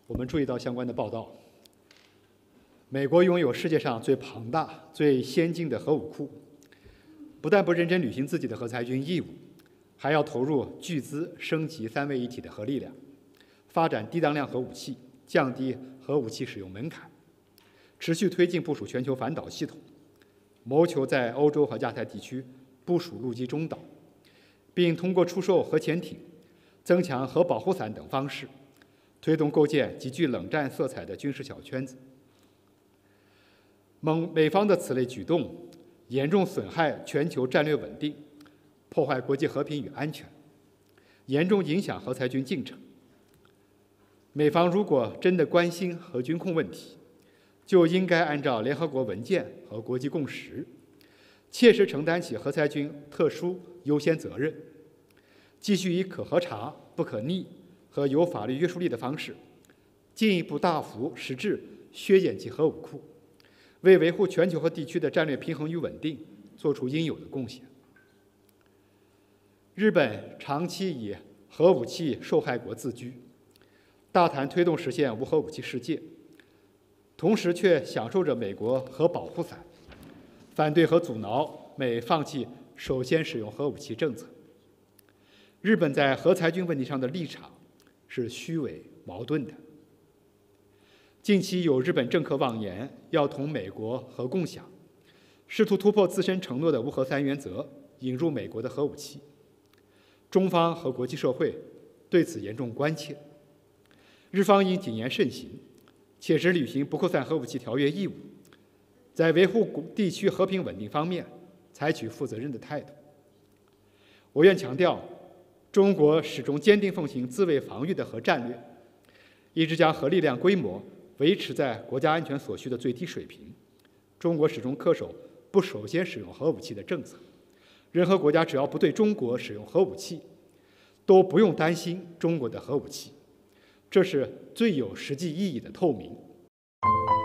我们注意到相关的报道。美国拥有世界上最庞大、最先进的核武库，不但不认真履行自己的核裁军义务，还要投入巨资升级三位一体的核力量，发展低当量核武器，降低核武器使用门槛，持续推进部署全球反导系统，谋求在欧洲和亚太地区部署陆基中导，并通过出售核潜艇、增强核保护伞等方式，推动构建极具冷战色彩的军事小圈子。美方的此类举动严重损害全球战略稳定，破坏国际和平与安全，严重影响核裁军进程。美方如果真的关心核军控问题，就应该按照联合国文件和国际共识，切实承担起核裁军特殊优先责任，继续以可核查、不可逆和有法律约束力的方式，进一步大幅实质削减其核武库，为维护全球和地区的战略平衡与稳定做出应有的贡献。日本长期以核武器受害国自居，大谈推动实现无核武器世界，同时却享受着美国核保护伞，反对和阻挠美放弃首先使用核武器政策。日本在核裁军问题上的立场是虚伪矛盾的。近期有日本政客妄言要同美国核共享，试图突破自身承诺的无核三原则，引入美国的核武器。中方和国际社会对此严重关切，日方应谨言慎行，切实履行不扩散核武器条约义务，在维护地区和平稳定方面采取负责任的态度。我愿强调，中国始终坚定奉行自卫防御的核战略，一直将核力量规模维持在国家安全所需的最低水平。中国始终恪守不首先使用核武器的政策，任何国家只要不对中国使用核武器，都不用担心中国的核武器，这是最有实际意义的透明。